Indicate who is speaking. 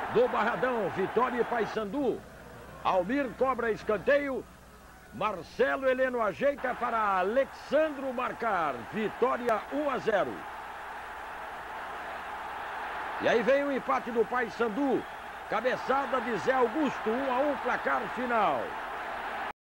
Speaker 1: do Barradão, Vitória e Paysandu. Almir cobra escanteio. Marcelo Heleno ajeita para Alexandro marcar. Vitória 1-0. E aí vem o empate do Paysandu. Cabeçada de Zé Augusto, 1-1, placar final.